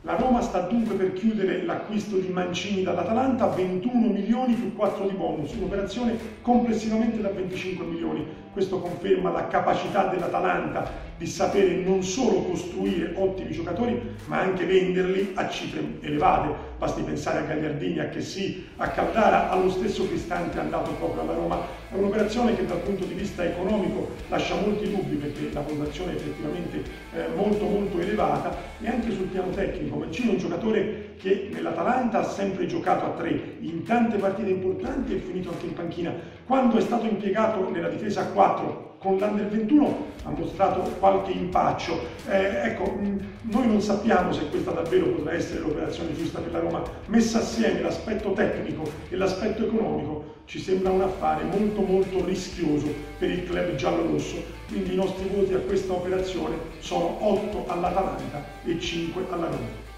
La Roma sta dunque per chiudere l'acquisto di Mancini dall'Atalanta, 21 milioni più 4 di bonus, un'operazione complessivamente da 25 milioni. Questo conferma la capacità dell'Atalanta di sapere non solo costruire ottimi giocatori, ma anche venderli a cifre elevate. Basti pensare a Gagliardini, a Chessy, a Caldara, allo stesso Cristante andato proprio alla Roma. È un'operazione che dal punto di vista economico lascia molti dubbi, perché la valutazione è effettivamente molto elevata, e anche sul piano tecnico. Mancini è un giocatore che nell'Atalanta ha sempre giocato a 3, in tante partite importanti è finito anche in panchina. Quando è stato impiegato nella difesa a 4 con l'Under 21 ha mostrato qualche impaccio. Ecco, noi non sappiamo se questa davvero potrà essere l'operazione giusta per la Roma. Messa assieme l'aspetto tecnico e l'aspetto economico, ci sembra un affare molto rischioso per il club giallorosso. Quindi i nostri voti a questa operazione sono 8 all'Atalanta e 5 alla Roma.